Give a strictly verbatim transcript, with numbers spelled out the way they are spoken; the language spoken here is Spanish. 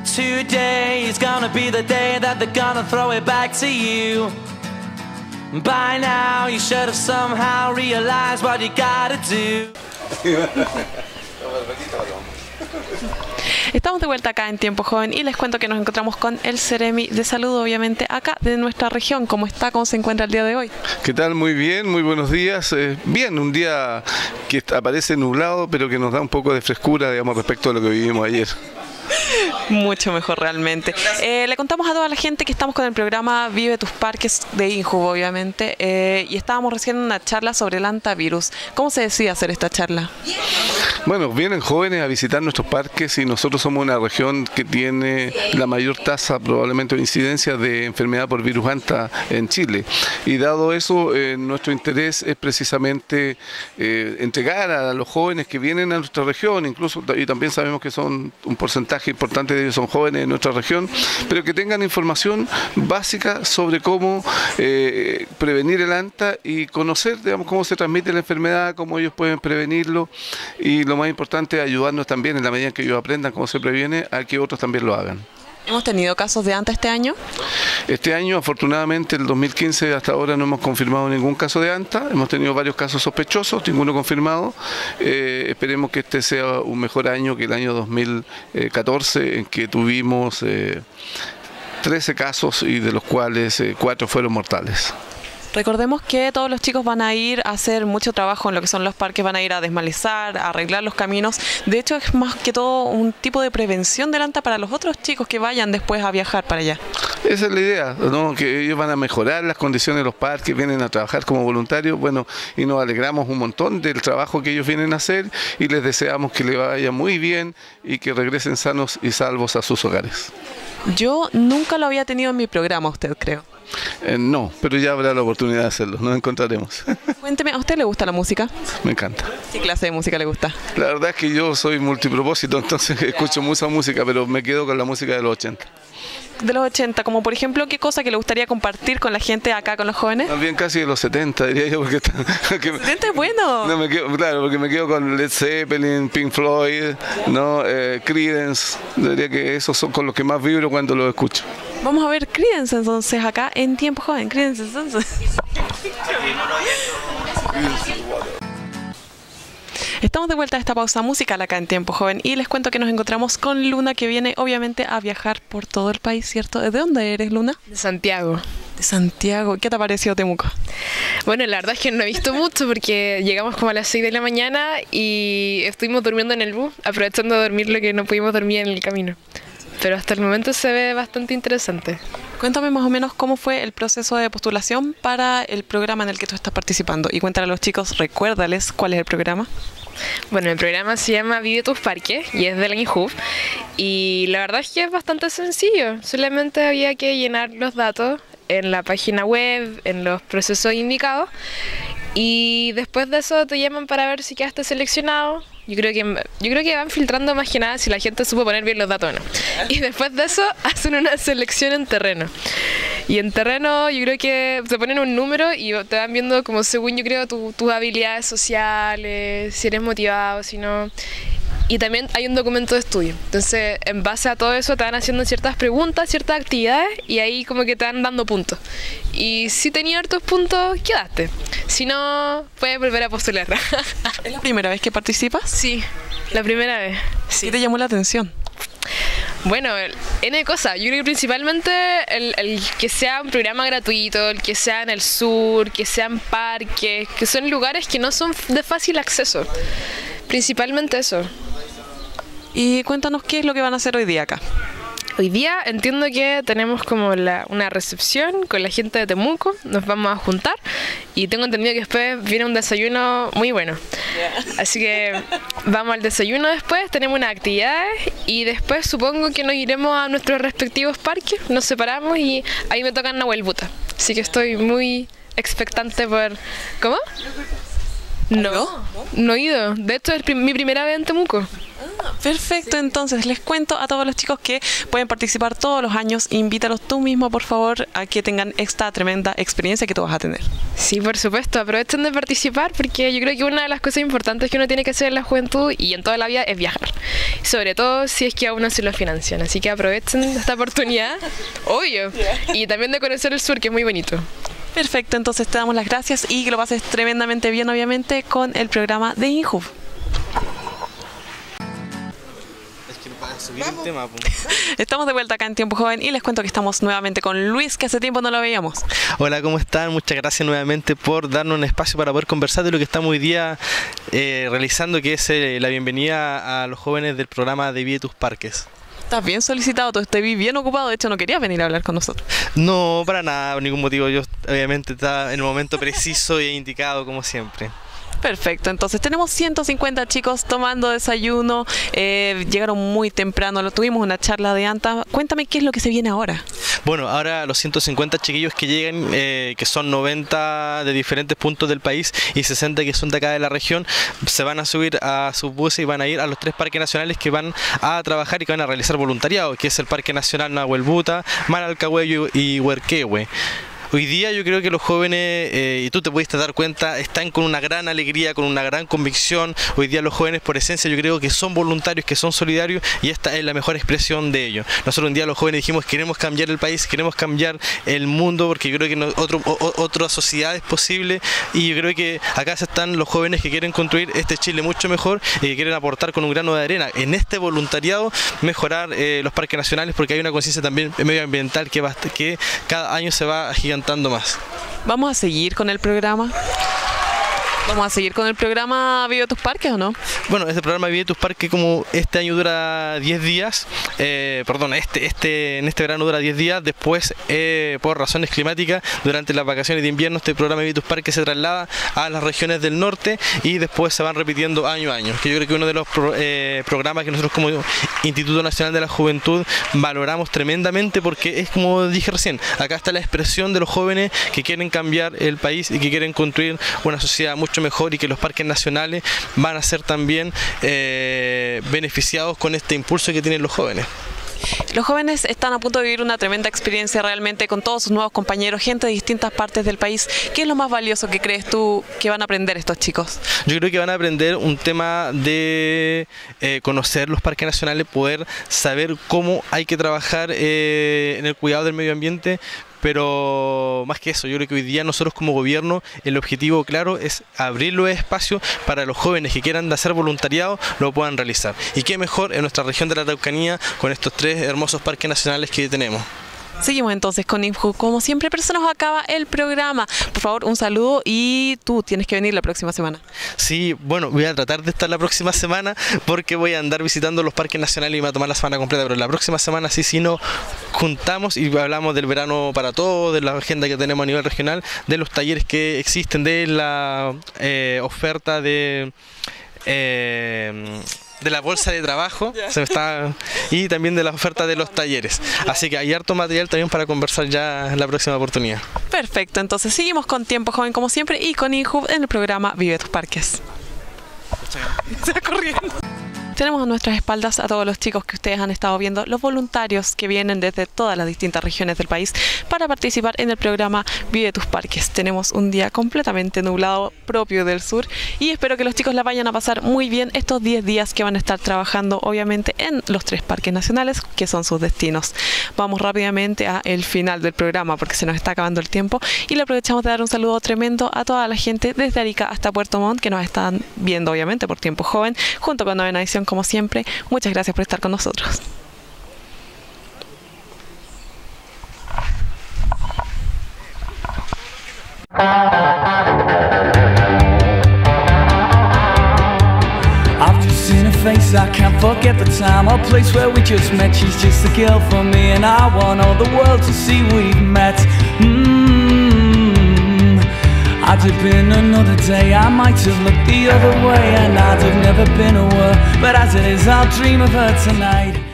Today is gonna be the day that they're gonna throw it back to you. By now you should have somehow realized what you gotta do. Estamos de vuelta acá en Tiempo Joven y les cuento que nos encontramos con el Seremi de Salud, obviamente, acá de nuestra región. ¿Cómo está? ¿Cómo se encuentra el día de hoy? ¿Qué tal? Muy bien, muy buenos días. Eh, bien, un día que aparece nublado, pero que nos da un poco de frescura, digamos, respecto a lo que vivimos ayer. Mucho mejor realmente. Eh, le contamos a toda la gente que estamos con el programa Vive tus Parques de INJUV, obviamente, eh, y estábamos recién en una charla sobre el hantavirus. ¿Cómo se decide hacer esta charla? Bueno, vienen jóvenes a visitar nuestros parques y nosotros somos una región que tiene la mayor tasa probablemente de incidencia de enfermedad por virus hanta en Chile. Y dado eso, eh, nuestro interés es precisamente eh, entregar a los jóvenes que vienen a nuestra región, incluso, y también sabemos que son un porcentaje importante de ellos son jóvenes de nuestra región, pero que tengan información básica sobre cómo eh, prevenir el hanta y conocer, digamos, cómo se transmite la enfermedad, cómo ellos pueden prevenirlo, y lo más importante es ayudarnos también, en la medida en que ellos aprendan cómo se previene, a que otros también lo hagan. ¿Hemos tenido casos de hanta este año? Este año, afortunadamente, el dos mil quince hasta ahora no hemos confirmado ningún caso de hanta. Hemos tenido varios casos sospechosos, ninguno confirmado. Eh, esperemos que este sea un mejor año que el año dos mil catorce, en que tuvimos eh, trece casos y de los cuales eh, cuatro fueron mortales. Recordemos que todos los chicos van a ir a hacer mucho trabajo en lo que son los parques, van a ir a desmalezar, a arreglar los caminos. De hecho, es más que todo un tipo de prevención del hanta para los otros chicos que vayan después a viajar para allá. Esa es la idea, ¿no? Que ellos van a mejorar las condiciones de los parques, vienen a trabajar como voluntarios, bueno, y nos alegramos un montón del trabajo que ellos vienen a hacer y les deseamos que les vaya muy bien y que regresen sanos y salvos a sus hogares. Yo nunca lo había tenido en mi programa, usted creo. Eh, no, pero ya habrá la oportunidad de hacerlo, nos encontraremos. Cuénteme, ¿a usted le gusta la música? Me encanta. ¿Qué clase de música le gusta? La verdad es que yo soy multipropósito, entonces escucho mucha música, pero me quedo con la música de los ochenta. De los ochenta, como por ejemplo, ¿qué cosa que le gustaría compartir con la gente acá, con los jóvenes? También casi de los setenta, diría yo, porque... Está, que, ¿setenta es bueno? No, me quedo, claro, porque me quedo con Led Zeppelin, Pink Floyd, ¿no? eh, Creedence, diría que esos son con los que más vibro cuando los escucho. Vamos a ver Creedence entonces acá en Tiempo Joven. Creedence entonces. Estamos de vuelta a esta pausa musical acá en Tiempo Joven y les cuento que nos encontramos con Luna, que viene obviamente a viajar por todo el país, ¿cierto? ¿De dónde eres, Luna? De Santiago. De Santiago. ¿Qué te ha parecido Temuco? Bueno, la verdad es que no he visto mucho porque llegamos como a las seis de la mañana y estuvimos durmiendo en el bus, aprovechando de dormir lo que no pudimos dormir en el camino. Pero hasta el momento se ve bastante interesante. Cuéntame más o menos cómo fue el proceso de postulación para el programa en el que tú estás participando. Y cuéntale a los chicos, recuérdales cuál es el programa. Bueno, el programa se llama Vive tus Parques y es de la INJUV. Y la verdad es que es bastante sencillo. Solamente había que llenar los datos en la página web, en los procesos indicados. Y después de eso te llaman para ver si quedaste seleccionado. Yo creo que yo creo que van filtrando más que nada si la gente supo poner bien los datos o no. Y después de eso hacen una selección en terreno. Y en terreno yo creo que te ponen un número y te van viendo como según yo creo tu, tus habilidades sociales, si eres motivado, si no. Y también hay un documento de estudio. Entonces, en base a todo eso te van haciendo ciertas preguntas, ciertas actividades y ahí como que te van dando puntos. Y si tenías hartos puntos, quedaste. Si no, puedes volver a postular. ¿Es la primera vez que participas? Sí, la primera vez. Sí. ¿Qué te llamó la atención? Bueno, N cosas. Yo creo que principalmente el, el que sea un programa gratuito, el que sea en el sur, que sean parques, que son lugares que no son de fácil acceso. Principalmente eso. Y cuéntanos qué es lo que van a hacer hoy día acá. Hoy día entiendo que tenemos como la, una recepción con la gente de Temuco, nos vamos a juntar y tengo entendido que después viene un desayuno muy bueno. Así que vamos al desayuno después, tenemos unas actividades y después supongo que nos iremos a nuestros respectivos parques, nos separamos y ahí me tocan Nahuel Buta. Así que estoy muy expectante por... ¿Cómo? No, no he ido. De hecho es mi primera vez en Temuco. Perfecto, entonces les cuento a todos los chicos que pueden participar todos los años. Invítalos tú mismo, por favor, a que tengan esta tremenda experiencia que tú vas a tener. Sí, por supuesto, aprovechen de participar porque yo creo que una de las cosas importantes que uno tiene que hacer en la juventud y en toda la vida es viajar. Sobre todo si es que a uno se lo financian. Así que aprovechen esta oportunidad, obvio, y también de conocer el sur, que es muy bonito. Perfecto, entonces te damos las gracias y que lo pases tremendamente bien, obviamente, con el programa de INJUV. Subir el tema, Estamos de vuelta acá en Tiempo Joven y les cuento que estamos nuevamente con Luis, que hace tiempo no lo veíamos. Hola, ¿cómo están? Muchas gracias nuevamente por darnos un espacio para poder conversar de lo que estamos hoy día eh, realizando, que es eh, la bienvenida a los jóvenes del programa de Vive tus Parques. Estás bien solicitado, tú estás bien ocupado, de hecho no querías venir a hablar con nosotros. No, para nada, por ningún motivo. Yo obviamente estaba en el momento preciso e indicado, como siempre. Perfecto, entonces tenemos ciento cincuenta chicos tomando desayuno, eh, llegaron muy temprano, lo tuvimos una charla de ANTA. Cuéntame qué es lo que se viene ahora. Bueno, ahora los ciento cincuenta chiquillos que llegan, eh, que son noventa de diferentes puntos del país y sesenta que son de acá de la región, se van a subir a sus buses y van a ir a los tres parques nacionales que van a trabajar y que van a realizar voluntariado, que es el Parque Nacional Nahuel Buta, Manalcahuello y Huerquehue. Hoy día yo creo que los jóvenes, eh, y tú te pudiste dar cuenta, están con una gran alegría, con una gran convicción. Hoy día los jóvenes por esencia yo creo que son voluntarios, que son solidarios, y esta es la mejor expresión de ello. Nosotros un día los jóvenes dijimos queremos cambiar el país, queremos cambiar el mundo, porque yo creo que no, otro, o, otra sociedad es posible, y yo creo que acá están los jóvenes que quieren construir este Chile mucho mejor y que quieren aportar con un grano de arena en este voluntariado, mejorar eh, los parques nacionales, porque hay una conciencia también medioambiental que, va, que cada año se va agigantando más. ¿Vamos a seguir con el programa? ¿Vamos a seguir con el programa Vive tus Parques o no? Bueno, este programa Vive tus Parques, como este año dura diez días, eh, perdón, este, este, en este verano dura diez días, después eh, por razones climáticas, durante las vacaciones de invierno, este programa Vive tus Parques se traslada a las regiones del norte y después se van repitiendo año a año, que yo creo que uno de los pro, eh, programas que nosotros como Instituto Nacional de la Juventud valoramos tremendamente, porque es como dije recién, acá está la expresión de los jóvenes que quieren cambiar el país y que quieren construir una sociedad mucho mejor, y que los parques nacionales van a ser también eh, beneficiados con este impulso que tienen los jóvenes. Los jóvenes están a punto de vivir una tremenda experiencia realmente con todos sus nuevos compañeros, gente de distintas partes del país. ¿Qué es lo más valioso que crees tú que van a aprender estos chicos? Yo creo que van a aprender un tema de eh, conocer los parques nacionales, poder saber cómo hay que trabajar eh, en el cuidado del medio ambiente. Pero más que eso, yo creo que hoy día nosotros como gobierno el objetivo claro es abrir los espacios para los jóvenes que quieran hacer voluntariado lo puedan realizar. Y qué mejor en nuestra región de la Araucanía con estos tres hermosos parques nacionales que tenemos. Seguimos entonces con INJUV como siempre, pero se nos acaba el programa. Por favor, un saludo, y tú tienes que venir la próxima semana. Sí, bueno, voy a tratar de estar la próxima semana porque voy a andar visitando los parques nacionales y me voy a tomar la semana completa, pero la próxima semana sí, sí nos juntamos y hablamos del verano para todos, de la agenda que tenemos a nivel regional, de los talleres que existen, de la eh, oferta de... Eh, de la bolsa de trabajo, yeah. se me está, y también de la oferta de los talleres. Así que hay harto material también para conversar ya en la próxima oportunidad. Perfecto, entonces seguimos con Tiempo Joven como siempre y con INJUV en el programa Vive tus Parques. Se va corriendo. Tenemos a nuestras espaldas a todos los chicos que ustedes han estado viendo, los voluntarios que vienen desde todas las distintas regiones del país para participar en el programa Vive tus Parques. Tenemos un día completamente nublado propio del sur y espero que los chicos la vayan a pasar muy bien estos diez días que van a estar trabajando obviamente en los tres parques nacionales que son sus destinos. Vamos rápidamente a el final del programa porque se nos está acabando el tiempo y le aprovechamos de dar un saludo tremendo a toda la gente desde Arica hasta Puerto Montt que nos están viendo obviamente por Tiempo Joven junto con Novena Edición. Como siempre, muchas gracias por estar con nosotros. I've just seen her face, I can't forget the time or place where we just met. She's just a girl for me and I want all the world to see we've met. Mm-hmm. Had it been another day, I might have looked the other way and I'd have never been aware. But as it is, I'll dream of her tonight.